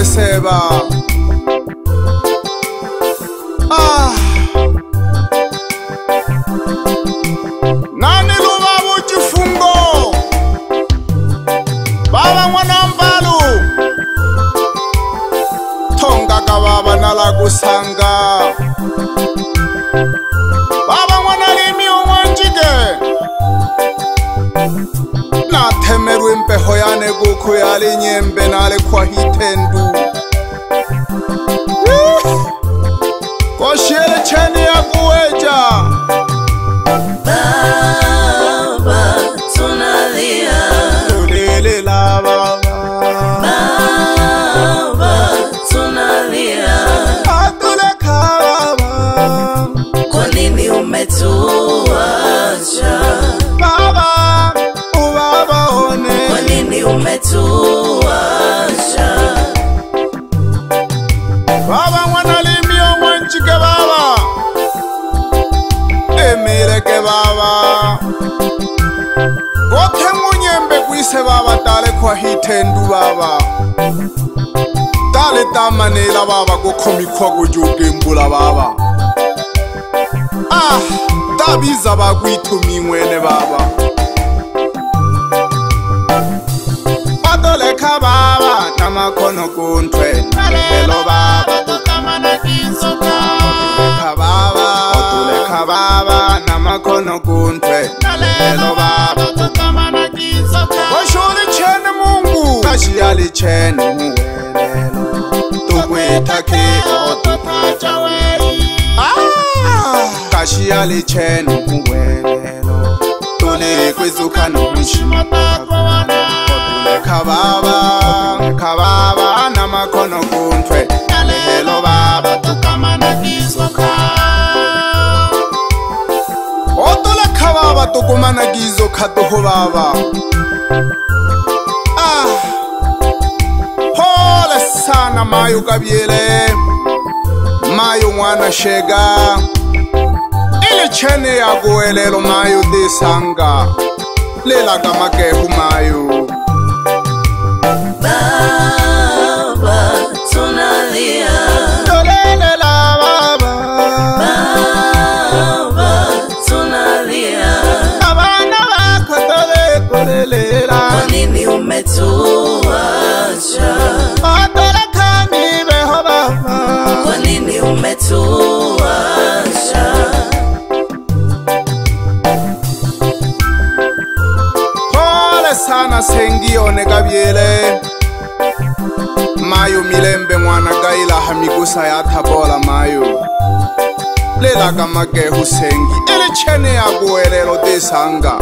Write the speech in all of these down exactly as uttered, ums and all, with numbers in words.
seba. Ah. Nani lubabu chifungo. Baba mwana mbalu. Tonga kababa nala kusanga. Baba mwana limi omwanjike. Na temeru impeho yane guku yali nyembe nale kwa hitendu. Koshiele cheni ya kuweja. Baba tunalia. Tulele la baba. Baba tunalia. Atuleka baba. Kwa nini umetuacha? Baba, ubaba one. Kwa nini umetuacha? Baba mwana limi omwanjike baba. Emireke baba. Gote munyembe kwise baba tale kwa hitendu baba. Tale tamanela baba gukomi kwa kujugembula baba. Ah, tabiza bagwitumi mwene baba. Patoleka baba namakono kuntwe. Nalelo baba tukamana kizuka. Otuleka baba, otuleka baba namakono kuntwe. Nalelo baba tukamana kizuka. Washuli chene Mungu. Kashiali chene muwelelo. Tukwita keo tutacha wei. Ah, kashiali chene muwelelo. Tule kwizuka numushima tako wana. Otuleka baba, otuleka baba namakono kuntwe. Nalelo baba tukamana kizuka. Otuleka baba tukumana kizuka tuho baba. Ah, pole sana mayo kabiele. Mayo mwana shega. Ile chene ya goelelo mayo desanga. Lela kama kehu mayo. Baba tunalia. Tolele la baba. Baba tunalia. Abana bako tole tolele la. Kwa nini umetuacha? Atole kani beho baba. Kwa nini umetuacha? Pole sana sengione kabiele. Mayo milembe mwana gaila hamigusa ya tabola mayo. Lela kama kehu sengi. Ile chene ya guelelo desanga.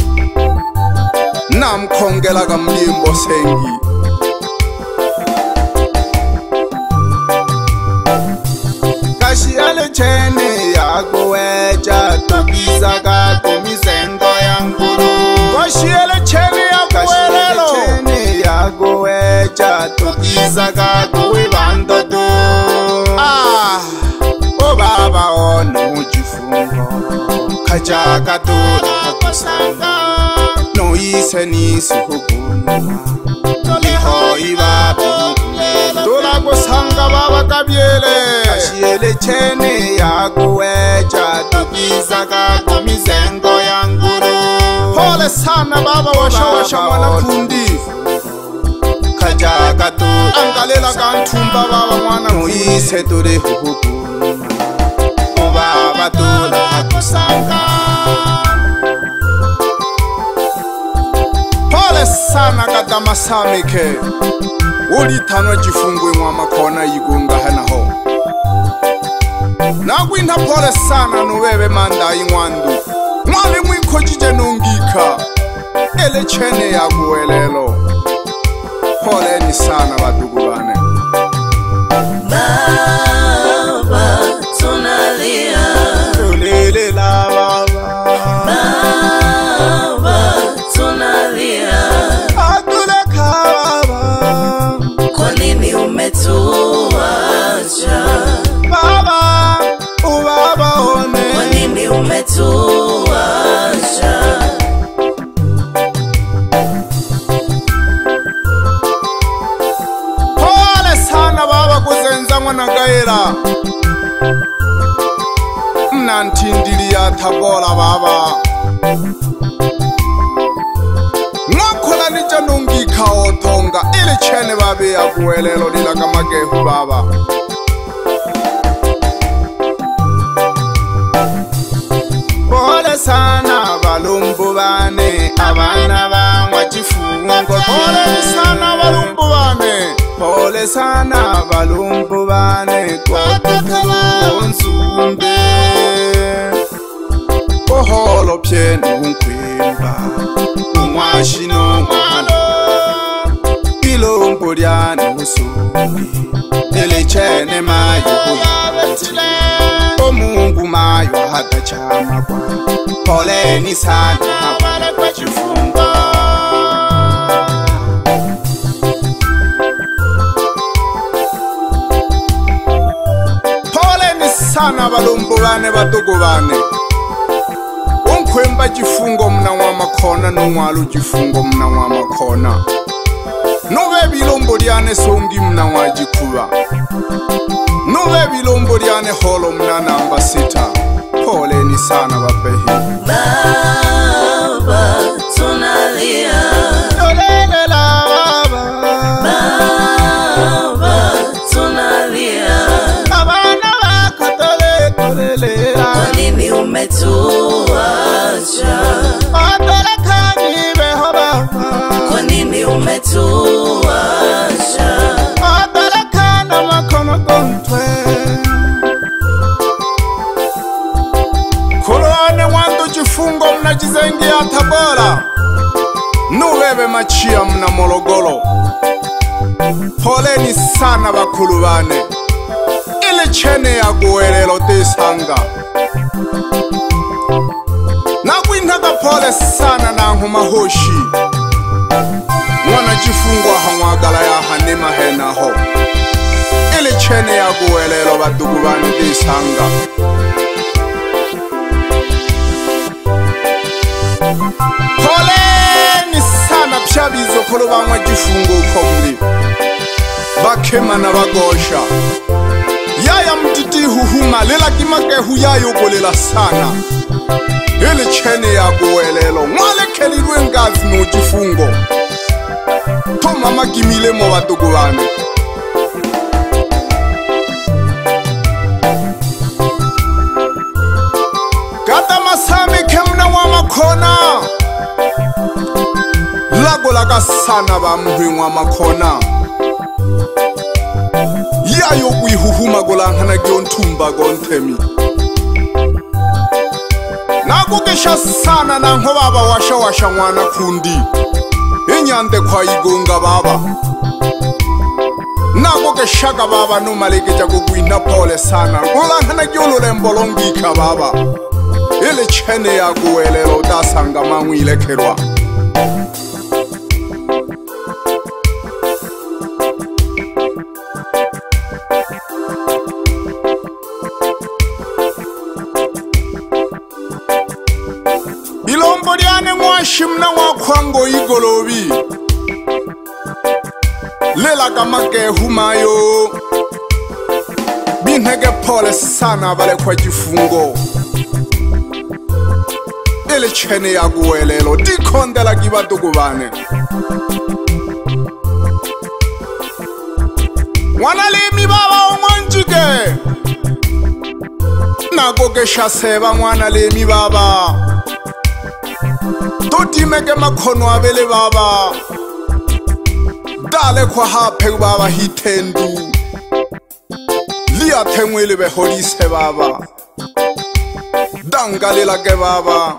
Namkongela kamlimbo sengi. Kashiale chene ya gueja. Tukiza kako mizengo ya nguru. Kashiale chene ya guelelo. Chene ya gueja. Tukiza kako wibando tu. Ah, o baba ono jifungo. Kajaka tula kusanga. No ise ni suhukuna. Iho ibabi. Tula kusanga baba kabiele. Kashiele chene ya gueja. Tukiza kako mizengo ya nguru. Pole sana baba washa washa mwana kundi. Kajaka tula angalela kantumba baba mwana muise tule hukuna. O baba tula kusanga. Pole sana kadama samike. Uli tanwa jifungwe mwa makona yigunga hanaho. Nagwinta pole sana nuwewe manda ingwandu. Mwale mwiko jije nungika. Ele chene ya guelelo. Pole ni sana badugu bane. Baba tunalia. Tulele la baba. Baba tunalia. Atuleka baba. Kwa nini umetuacha? Baba, ubaba one. Kwa nini umetuacha? mnantindili ya Thabola baba Ngakhola nitsha nongikha othonga ile chene babe ya kuelelo lila kamakehu baba Pole sana balumbubane abana bangwa chifungo Pole sana balumbubane Pole sana balumbubane kwa nsumbe Oholo pyenu nkwimba Umwashino mwano Ilombo lyanu usungi Ele chene mayo kuyabati Omungu mayo hata chama kwa Pole ni sana wale kwa chifunga Pole ni sana balumbu bane batugu bane Unkwemba chifungo mna wa makona Nungwalu chifungo mna wa makona Nube bilombo lyane songi mna wa jikuba Nube bilombo lyane holo mna namba sita Pole ni sana bapehi Baba tunalia Tolele la baba Baba tunalia Abana wako tole tolele la Kwa nini umetuacha Atole kanyibe ho baba Kwa nini umetuacha Atole kana makono kontwe Kulwane wandu chifungo mna chizengi ya Thabola Nubebe machia mna Morogoro Poleni sana bakulu bane Ile chene ya kuelelo tisanga Nakwintaga pole sana na nkumahoshi Mwana chifungwa hamwagala ya hanima henaho Ile chene ya kuelelo badugu bane tisanga Poleni sana pshabizo kolo bangwa chifungo ukomli Bakema na bagosha Yaya mtiti huhuma lela kimakehu yayo kolela sana Ile chene ya kuelelo Mwale kelilwe ngazi no chifungo To mama kimile mo badugu bane Kata masami kemna wa makona Lago laga sana ba mhwi wa makona Yayo kuihuhuma golangana gyontumba gontemi Nakukesha sana na nko baba washa washa mwana kundi Inyande kwa igonga baba Nakukeshaga baba no malekeja kukwina pole sana Golangana gyolole mbolongika baba Ile chene ya kuelelo dasanga mangwile kerwa Ilombo lyane mwashi mna wakwango igolobi Lela kamakehu mayo Binhege pole sana bale kwa jifungo Ile chene ya kuelelo Dikondela kibadugu bane Mwanalimi baba umwanjike Nakokesha seba mwanalimi baba Totimeke makhono abele baba Dale kwa hape baba hitendu Liya tengwele beholise baba Dangalela ke baba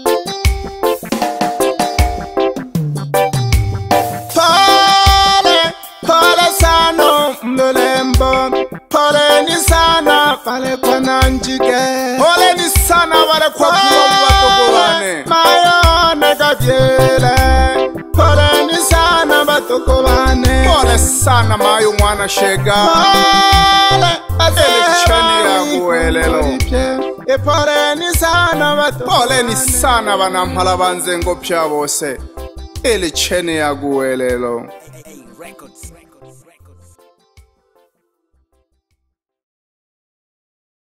Pale, pale sano mdolembo Pole ni sana pale kwa nanjike Pole ni sana wale kwa kuwa watogo wane Mayo negavyele Pole ni sana watogo wane Pole sana mayo mwana shega Pole Ele chene ya kuelelo E pole ni sana watogo Pole ni sana wana mhala banzengo pya bose Ele chene ya kuelelo